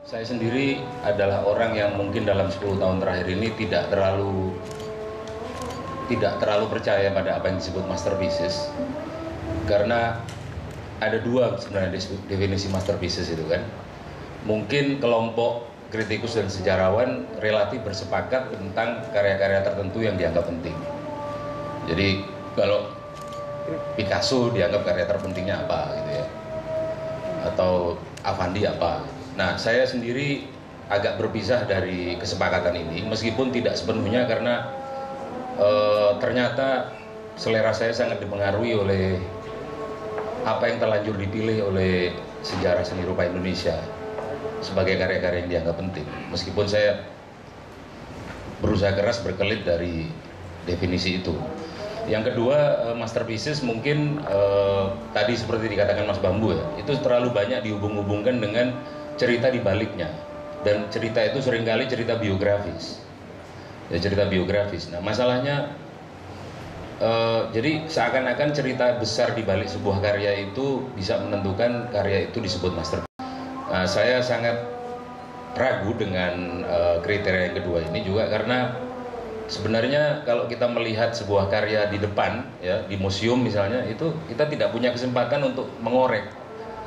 Saya sendiri adalah orang yang mungkin dalam 10 tahun terakhir ini tidak terlalu percaya pada apa yang disebut masterpieces, karena ada dua sebenarnya definisi masterpieces itu kan. Mungkin kelompok kritikus dan sejarawan relatif bersepakat tentang karya-karya tertentu yang dianggap penting. Jadi kalau Picasso dianggap karya terpentingnya apa gitu ya, atau Avandi apa. Nah, saya sendiri agak berpisah dari kesepakatan ini, meskipun tidak sepenuhnya, karena ternyata selera saya sangat dipengaruhi oleh apa yang terlanjur dipilih oleh sejarah seni rupa Indonesia sebagai karya-karya yang dianggap penting. Meskipun saya berusaha keras berkelit dari definisi itu. Yang kedua, masterpieces mungkin tadi seperti dikatakan Mas Bambu ya, itu terlalu banyak dihubung-hubungkan dengan cerita di baliknya, dan cerita itu seringkali cerita biografis ya, cerita biografis. Nah, masalahnya jadi seakan-akan cerita besar di balik sebuah karya itu bisa menentukan karya itu disebut masterpiece. Nah, saya sangat ragu dengan kriteria yang kedua ini juga, karena sebenarnya kalau kita melihat sebuah karya di depan ya, di museum misalnya, itu kita tidak punya kesempatan untuk mengorek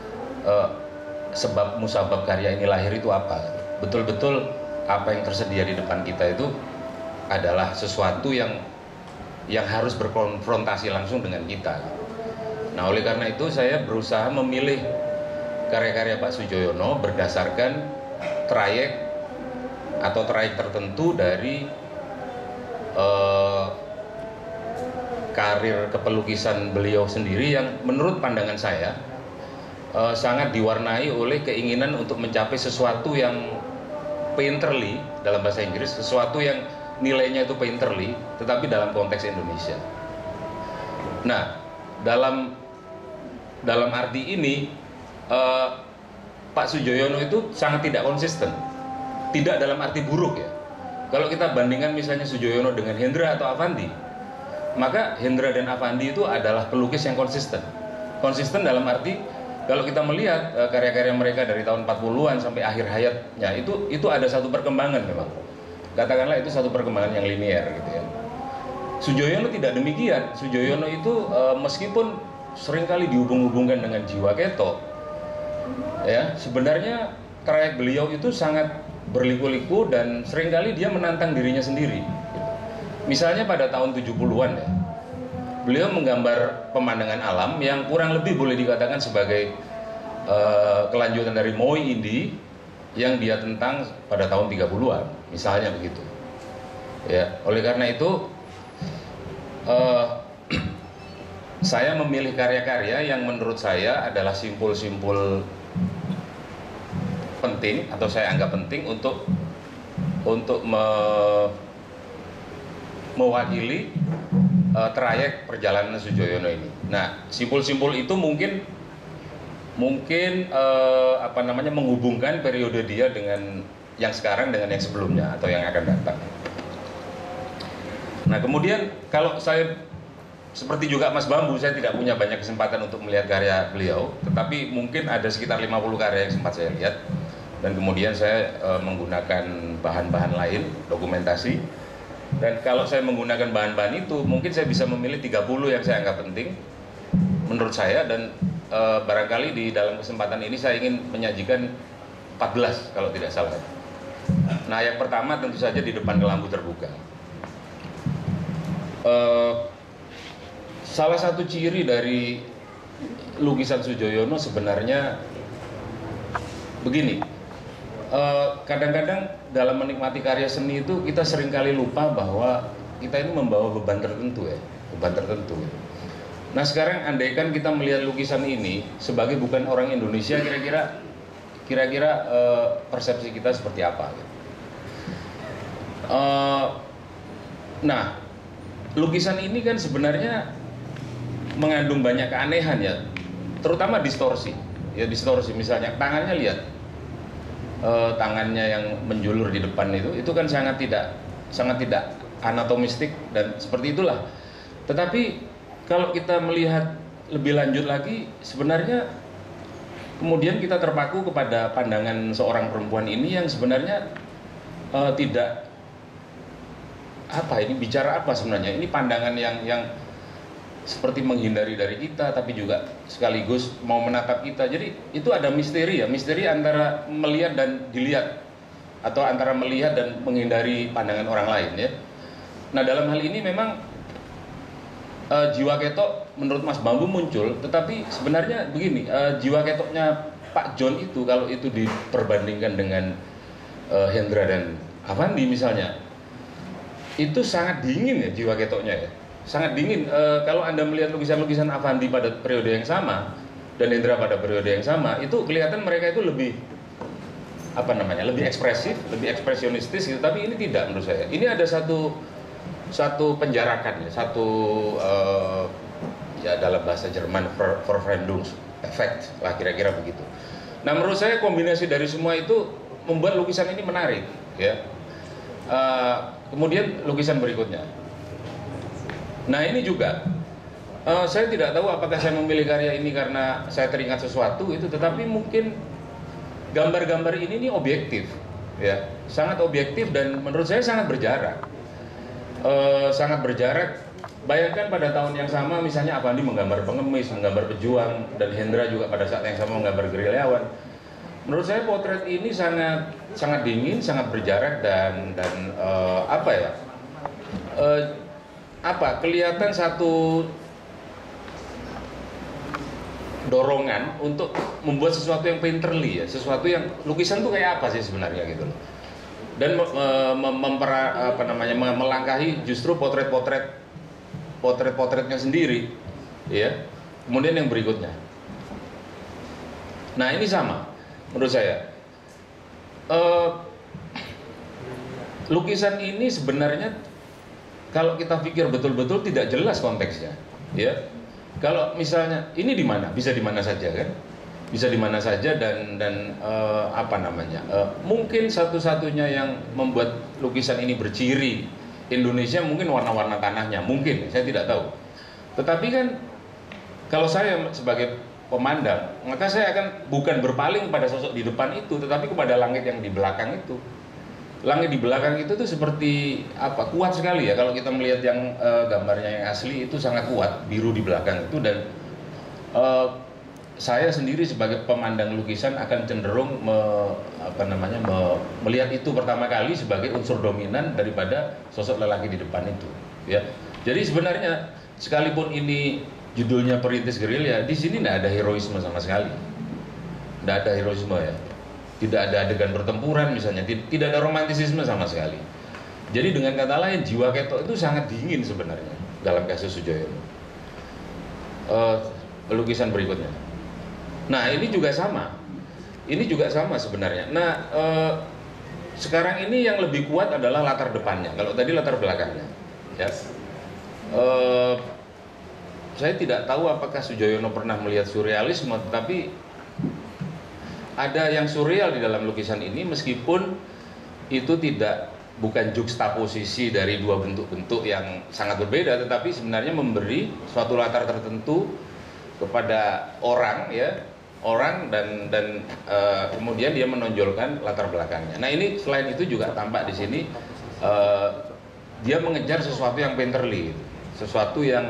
sebab musabab karya ini lahir itu apa. Betul-betul apa yang tersedia di depan kita itu adalah sesuatu yang harus berkonfrontasi langsung dengan kita. Nah, oleh karena itu saya berusaha memilih karya-karya Pak Soedjojono berdasarkan trayek tertentu dari karir kepelukisan beliau sendiri, yang menurut pandangan saya sangat diwarnai oleh keinginan untuk mencapai sesuatu yang painterly, dalam bahasa Inggris, sesuatu yang nilainya itu painterly, tetapi dalam konteks Indonesia. Nah, dalam arti ini Pak Soedjojono itu sangat tidak konsisten, tidak dalam arti buruk ya. Kalau kita bandingkan misalnya Soedjojono dengan Hendra atau Avandi, maka Hendra dan Avandi itu adalah pelukis yang konsisten. Konsisten dalam arti kalau kita melihat karya-karya mereka dari tahun 40-an sampai akhir hayatnya, itu ada satu perkembangan memang. Katakanlah itu satu perkembangan yang linear gitu ya. Soedjojono tidak demikian. Soedjojono itu meskipun seringkali dihubung-hubungkan dengan jiwa keto, ya, sebenarnya trayek beliau itu sangat berliku-liku dan seringkali dia menantang dirinya sendiri gitu. Misalnya pada tahun 70-an ya, beliau menggambar pemandangan alam yang kurang lebih boleh dikatakan sebagai kelanjutan dari Moi Indi yang dia tentang pada tahun 30-an, misalnya begitu. Ya, oleh karena itu saya memilih karya-karya yang menurut saya adalah simpul-simpul penting, atau saya anggap penting untuk mewakili trayek perjalanan Soedjojono ini. Nah, simpul-simpul itu mungkin menghubungkan periode dia dengan yang sekarang dengan yang sebelumnya atau yang akan datang. Nah, kemudian kalau saya seperti juga Mas Bambu, saya tidak punya banyak kesempatan untuk melihat karya beliau, tetapi mungkin ada sekitar 50 karya yang sempat saya lihat, dan kemudian saya menggunakan bahan-bahan lain, dokumentasi. Dan kalau saya menggunakan bahan-bahan itu, mungkin saya bisa memilih 30 yang saya anggap penting menurut saya, dan barangkali di dalam kesempatan ini saya ingin menyajikan 14 kalau tidak salah. Nah, yang pertama tentu saja Di Depan Kelambu Terbuka. Salah satu ciri dari lukisan Soedjojono sebenarnya begini. Kadang-kadang dalam menikmati karya seni itu kita seringkali lupa bahwa kita ini membawa beban tertentu ya, beban tertentu. Nah, sekarang andaikan kita melihat lukisan ini sebagai bukan orang Indonesia, kira-kira persepsi kita seperti apa? Gitu. Nah, lukisan ini kan sebenarnya mengandung banyak keanehan ya, terutama distorsi. Ya, distorsi, misalnya tangannya, lihat. Tangannya yang menjulur di depan itu kan sangat tidak anatomistik dan seperti itulah. Tetapi kalau kita melihat lebih lanjut lagi, sebenarnya kemudian kita terpaku kepada pandangan seorang perempuan ini yang sebenarnya tidak apa ini bicara apa sebenarnya, ini pandangan yang seperti menghindari dari kita tapi juga sekaligus mau menatap kita. Jadi itu ada misteri ya, misteri antara melihat dan dilihat, atau antara melihat dan menghindari pandangan orang lain ya. Nah dalam hal ini memang jiwa ketok menurut Mas Bambu muncul, tetapi sebenarnya begini, jiwa ketoknya Pak John itu kalau itu diperbandingkan dengan Hendra dan Avandi misalnya, itu sangat dingin ya jiwa ketoknya ya, sangat dingin. Kalau Anda melihat lukisan-lukisan Avandi pada periode yang sama dan Hendra pada periode yang sama, itu kelihatan mereka itu lebih apa namanya, lebih ekspresif, lebih ekspresionistis gitu. Tapi ini tidak menurut saya. Ini ada satu penjarakan ya, ya dalam bahasa Jerman Verfremdungseffekt lah kira-kira begitu. Nah menurut saya kombinasi dari semua itu membuat lukisan ini menarik ya. Kemudian lukisan berikutnya. Nah ini juga saya tidak tahu apakah saya memilih karya ini karena saya teringat sesuatu itu, tetapi mungkin gambar-gambar ini objektif ya, sangat objektif dan menurut saya sangat berjarak. Sangat berjarak. Bayangkan pada tahun yang sama misalnya Avandi menggambar pengemis, menggambar pejuang, dan Hendra juga pada saat yang sama menggambar gerilyawan. Menurut saya potret ini sangat dingin, sangat berjarak dan apa ya? Kelihatan satu dorongan untuk membuat sesuatu yang painterly ya, sesuatu yang lukisan tuh kayak apa sih sebenarnya gitu loh. Dan melangkahi justru potretnya sendiri ya. Kemudian yang berikutnya. Nah, ini sama menurut saya. Lukisan ini sebenarnya kalau kita pikir betul-betul tidak jelas konteksnya ya. Kalau misalnya ini di mana? Bisa di mana saja kan? Bisa di mana saja dan mungkin satu-satunya yang membuat lukisan ini berciri Indonesia mungkin warna-warna tanahnya, mungkin saya tidak tahu. Tetapi kan kalau saya sebagai pemandang, maka saya akan bukan berpaling pada sosok di depan itu, tetapi kepada langit yang di belakang itu. Langit di belakang itu tuh seperti apa? Kuat sekali ya kalau kita melihat yang gambarnya yang asli itu sangat kuat, biru di belakang itu. Dan saya sendiri sebagai pemandang lukisan akan cenderung melihat itu pertama kali sebagai unsur dominan daripada sosok lelaki di depan itu ya. Jadi sebenarnya sekalipun ini judulnya Perintis Gerilya, di sini tidak ada heroisme sama sekali, tidak ada heroisme ya, tidak ada adegan pertempuran misalnya, tidak ada romantisisme sama sekali. Jadi dengan kata lain jiwa ketok itu sangat dingin sebenarnya dalam kasus Soejoyono. Lukisan berikutnya. Nah ini juga sama sebenarnya. Nah sekarang ini yang lebih kuat adalah latar depannya. Kalau tadi latar belakangnya ya. Saya tidak tahu apakah Soejoyono pernah melihat surrealisme, tetapi ada yang surreal di dalam lukisan ini, meskipun itu bukan juxtaposisi dari dua bentuk-bentuk yang sangat berbeda, tetapi sebenarnya memberi suatu latar tertentu kepada orang ya, dan kemudian dia menonjolkan latar belakangnya. Nah ini selain itu juga tampak di sini dia mengejar sesuatu yang painterly, sesuatu yang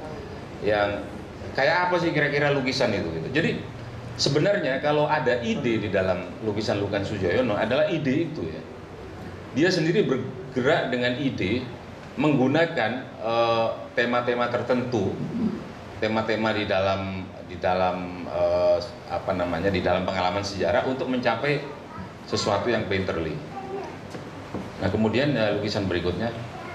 kayak apa sih kira-kira lukisan itu gitu. Jadi sebenarnya kalau ada ide di dalam lukisan Soejoyono adalah ide itu ya. Dia sendiri bergerak dengan ide menggunakan tema-tema tertentu, tema-tema di dalam pengalaman sejarah untuk mencapai sesuatu yang painterly. Nah kemudian lukisan berikutnya.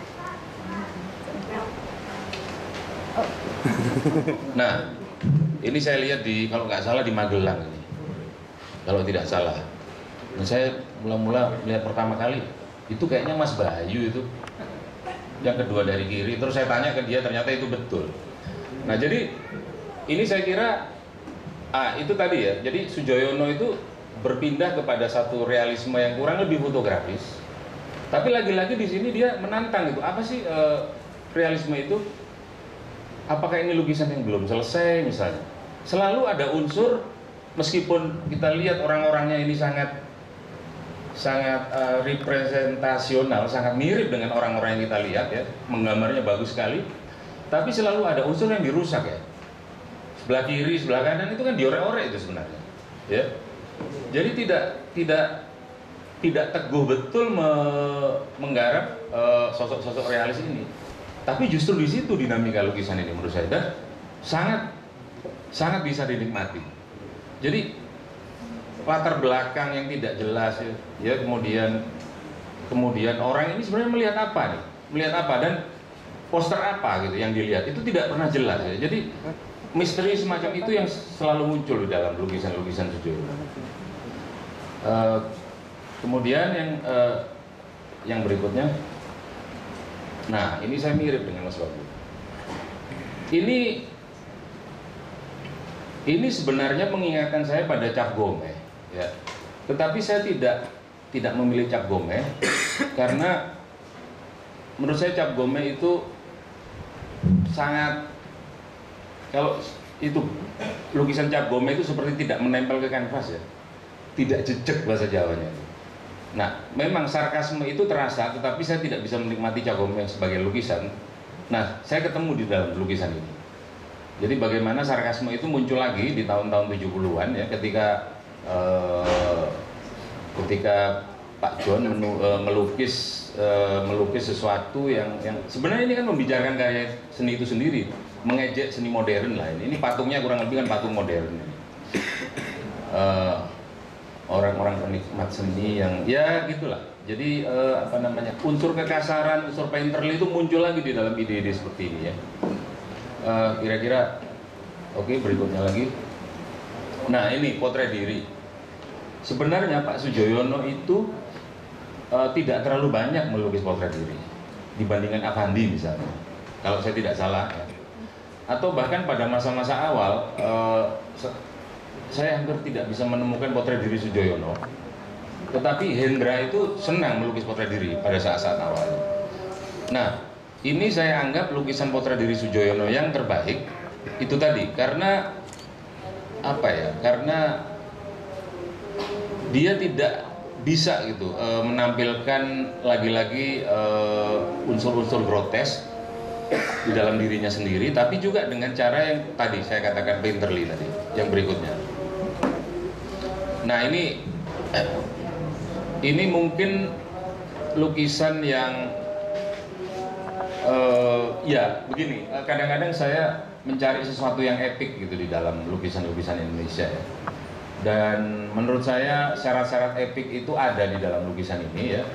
Nah, ini saya lihat kalau nggak salah di Magelang ini, kalau tidak salah. Nah, saya mula-mula lihat pertama kali itu kayaknya Mas Bayu itu, yang kedua dari kiri. Terus saya tanya ke dia, ternyata itu betul. Nah, jadi ini saya kira itu tadi ya. Jadi Soejoyono itu berpindah kepada satu realisme yang kurang lebih fotografis. Tapi lagi-lagi di sini dia menantang itu. Apa sih realisme itu? Apakah ini lukisan yang belum selesai misalnya? Selalu ada unsur meskipun kita lihat orang-orangnya ini sangat representasional, sangat mirip dengan orang-orang yang kita lihat ya, menggambarnya bagus sekali, tapi selalu ada unsur yang dirusak ya. Sebelah kiri, sebelah kanan itu kan diorek-orek itu sebenarnya, ya. Jadi tidak teguh betul menggarap sosok-sosok realis ini. Tapi justru di situ dinamika lukisan ini menurut saya dan sangat bisa dinikmati. Jadi latar belakang yang tidak jelas ya, kemudian orang ini sebenarnya melihat apa nih, melihat apa dan poster apa gitu yang dilihat itu tidak pernah jelas ya. Jadi misteri semacam itu yang selalu muncul di dalam lukisan-lukisan Sujoyono. Kemudian yang berikutnya, nah ini saya mirip dengan Mas Babu. Ini sebenarnya mengingatkan saya pada Cap Gomeh, ya. Tetapi saya tidak memilih Cap Gomeh karena menurut saya Cap Gomeh itu sangat, kalau itu lukisan Cap Gomeh itu seperti tidak menempel ke kanvas ya, tidak jejak bahasa Jawanya. Nah, memang sarkasme itu terasa, tetapi saya tidak bisa menikmati Cap Gomeh sebagai lukisan. Nah, saya ketemu di dalam lukisan ini. Jadi bagaimana sarkasme itu muncul lagi di tahun-tahun 70-an ya, ketika Pak John melukis sesuatu yang sebenarnya ini kan membicarakan karya seni itu sendiri, mengejek seni modern lah ini. Ini patungnya kurang lebih kan patung modern. Orang-orang penikmat seni yang ya gitulah. Jadi unsur kekasaran, unsur painterly itu muncul lagi di dalam ide-ide seperti ini ya. Kira-kira oke, berikutnya lagi. Nah, ini potret diri. Sebenarnya Pak Sujoyono itu tidak terlalu banyak melukis potret diri dibandingkan Affandi misalnya, kalau saya tidak salah ya. Atau bahkan pada masa-masa awal saya hampir tidak bisa menemukan potret diri Sujoyono. Tetapi Hendra itu senang melukis potret diri pada saat-saat awal. Nah, ini saya anggap lukisan potret diri Sujoyono yang terbaik itu tadi karena apa ya? Karena dia tidak bisa gitu menampilkan lagi-lagi unsur-unsur grotes di dalam dirinya sendiri, tapi juga dengan cara yang tadi saya katakan painterly tadi, yang berikutnya. Nah, ini mungkin lukisan yang ya begini, kadang-kadang saya mencari sesuatu yang epik gitu di dalam lukisan-lukisan Indonesia ya. Dan menurut saya syarat-syarat epik itu ada di dalam lukisan ini ya.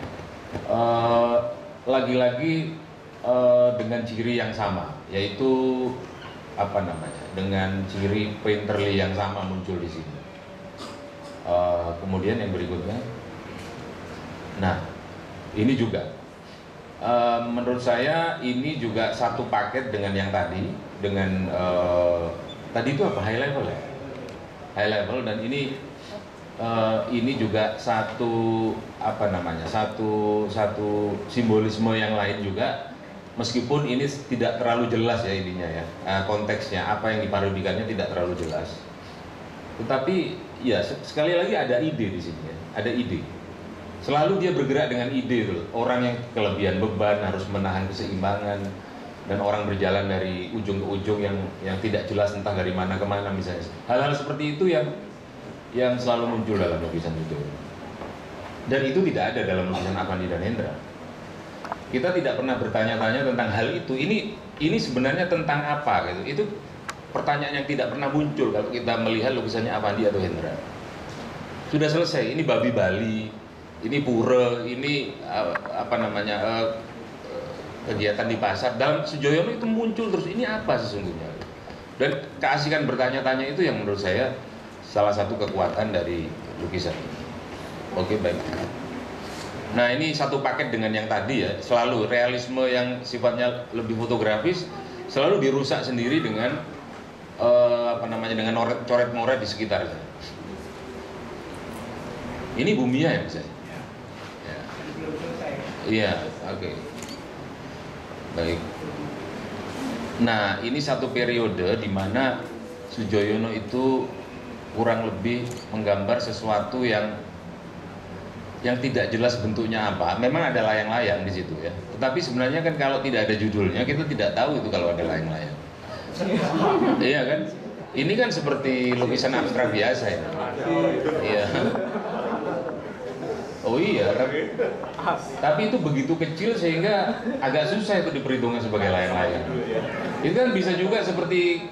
Lagi-lagi dengan ciri yang sama, yaitu dengan ciri painterly yang sama muncul di sini. Kemudian yang berikutnya, nah ini juga menurut saya ini juga satu paket dengan yang tadi, dengan tadi itu apa, high level ya, high level, dan ini juga satu satu simbolisme yang lain juga, meskipun ini tidak terlalu jelas ya ininya ya, konteksnya apa yang diparodikannya tidak terlalu jelas, tetapi ya sekali lagi ada ide di sini ya, ada ide. Selalu dia bergerak dengan ide tuh. Orang yang kelebihan beban harus menahan keseimbangan, dan orang berjalan dari ujung ke ujung yang tidak jelas entah dari mana ke mana misalnya. Hal-hal seperti itu yang selalu muncul dalam lukisan itu. Dan itu tidak ada dalam lukisan Affandi dan Hendra. Kita tidak pernah bertanya-tanya tentang hal itu. Ini sebenarnya tentang apa gitu. Itu pertanyaan yang tidak pernah muncul kalau kita melihat lukisannya Affandi atau Hendra. Sudah selesai. Ini babi Bali, ini pura, ini kegiatan di pasar. Dalam Sujoyono itu muncul terus, ini apa sesungguhnya? Dan keasikan bertanya-tanya itu yang menurut saya salah satu kekuatan dari lukisan ini. Oke, baik. Nah, ini satu paket dengan yang tadi ya. Selalu realisme yang sifatnya lebih fotografis selalu dirusak sendiri dengan dengan coret-moret di sekitarnya. Ini Bumia ya misalnya. Iya, oke. Baik. Nah, ini satu periode di mana Sujoyono itu kurang lebih menggambar sesuatu yang tidak jelas bentuknya apa. Memang ada layang-layang di situ ya. Tetapi sebenarnya kan kalau tidak ada judulnya kita tidak tahu itu kalau ada layang-layang. Iya kan? Ini kan seperti lukisan abstrak biasa ya. Iya. Oh iya, tapi itu begitu kecil sehingga agak susah itu diperhitungkan sebagai layang-layang. Itu kan bisa juga seperti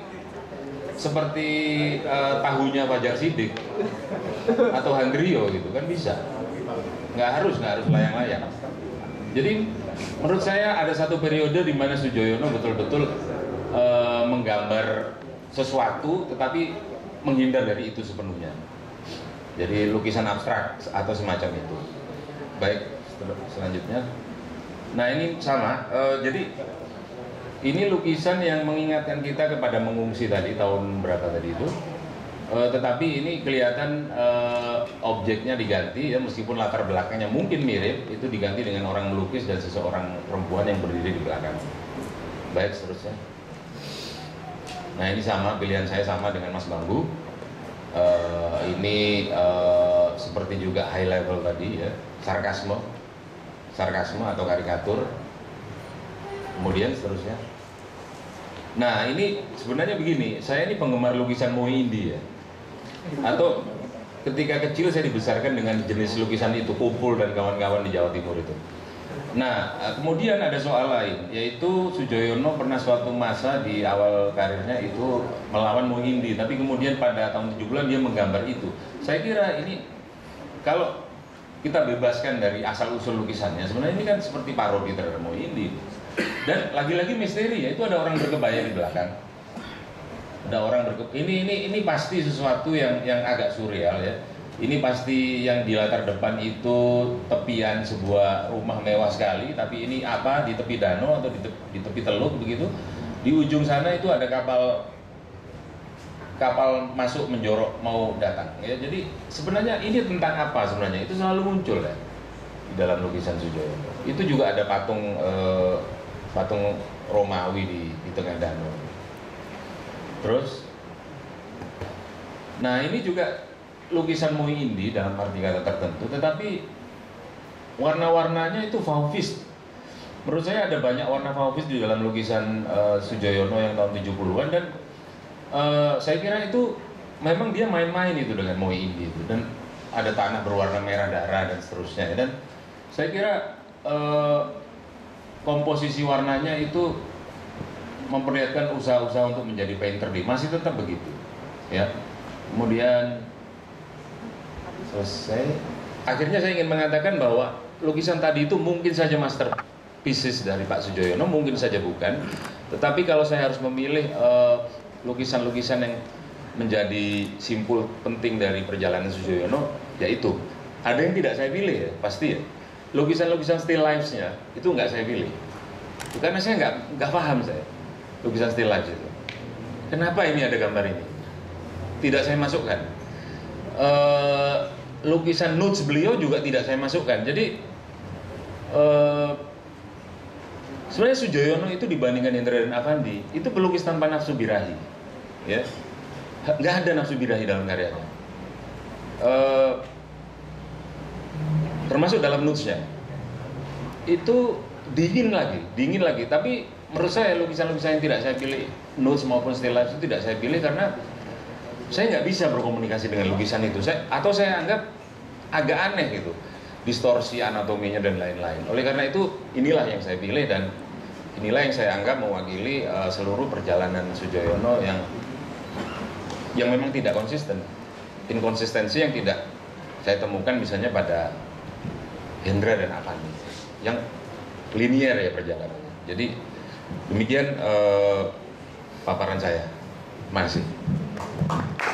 tahunya Fajar Sidik atau Handrio gitu kan bisa. Nggak harus layang-layang. Jadi menurut saya ada satu periode di mana Soejoyono betul-betul menggambar sesuatu tetapi menghindar dari itu sepenuhnya. Jadi lukisan abstrak atau semacam itu. Baik, selanjutnya. Nah ini sama. Jadi ini lukisan yang mengingatkan kita kepada mengungsi tadi tahun berapa tadi itu. Tetapi ini kelihatan objeknya diganti ya, meskipun latar belakangnya mungkin mirip, itu diganti dengan orang melukis dan seseorang perempuan yang berdiri di belakang. Baik, seterusnya. Nah ini sama, pilihan saya sama dengan Mas Bambu. Ini seperti juga high level tadi ya, sarkasme atau karikatur. Kemudian seterusnya. Nah ini sebenarnya begini, saya ini penggemar lukisan Mohindi ya. Atau ketika kecil saya dibesarkan dengan jenis lukisan itu, Kumpul dan kawan-kawan di Jawa Timur itu. Nah, kemudian ada soal lain, yaitu Soejoyono pernah suatu masa di awal karirnya itu melawan Mohindi, tapi kemudian pada tahun 70-an dia menggambar itu. Saya kira ini kalau kita bebaskan dari asal-usul lukisannya, sebenarnya ini kan seperti parodi terhadap Mohindi. Dan lagi-lagi misteri ya, itu ada orang berkebaya di belakang. Ada orang ini pasti sesuatu yang agak surreal ya. Ini pasti yang di latar depan itu tepian sebuah rumah mewah sekali, tapi ini apa di tepi danau atau di tepi teluk begitu. Di ujung sana itu ada kapal masuk menjorok mau datang ya. Jadi sebenarnya ini tentang apa sebenarnya? Itu selalu muncul ya di dalam lukisan Soejoyono. Itu juga ada patung Romawi di tengah danau. Terus nah ini juga lukisan Mohindi dalam arti kata tertentu, tetapi warna-warnanya itu fauvist. Menurut saya ada banyak warna fauvist di dalam lukisan Soejoyono yang tahun 70-an, dan saya kira itu memang dia main-main itu dengan Mohindi itu, dan ada tanah berwarna merah darah dan seterusnya. Dan saya kira komposisi warnanya itu memperlihatkan usaha-usaha untuk menjadi painter dia, masih tetap begitu ya. Kemudian selesai. Akhirnya saya ingin mengatakan bahwa lukisan tadi itu mungkin saja masterpieces dari Pak Soejoyono, mungkin saja bukan. Tetapi kalau saya harus memilih lukisan-lukisan yang menjadi simpul penting dari perjalanan Soejoyono, yaitu ada yang tidak saya pilih ya, pasti ya. Lukisan-lukisan still lives-nya itu nggak saya pilih. Karena saya nggak paham saya lukisan still lives itu. Kenapa ini ada gambar ini? Tidak saya masukkan. Lukisan nudes beliau juga tidak saya masukkan. Jadi sebenarnya Soejoyono itu dibandingkan Hendra dan Affandi itu pelukis tanpa nafsu birahi, ya, nggak ada nafsu birahi dalam karyanya, termasuk dalam nudesnya. Itu dingin lagi. Tapi menurut saya lukisan-lukisan yang tidak saya pilih, nudes maupun still life itu tidak saya pilih karena saya nggak bisa berkomunikasi dengan lukisan itu. Saya anggap agak aneh gitu, distorsi anatominya dan lain-lain. Oleh karena itu inilah yang saya pilih, dan inilah yang saya anggap mewakili seluruh perjalanan Soejoyono yang memang tidak konsisten. Inkonsistensi yang tidak saya temukan misalnya pada Hendra dan Affandi yang linier ya perjalanannya. Jadi demikian paparan saya. Terima kasih.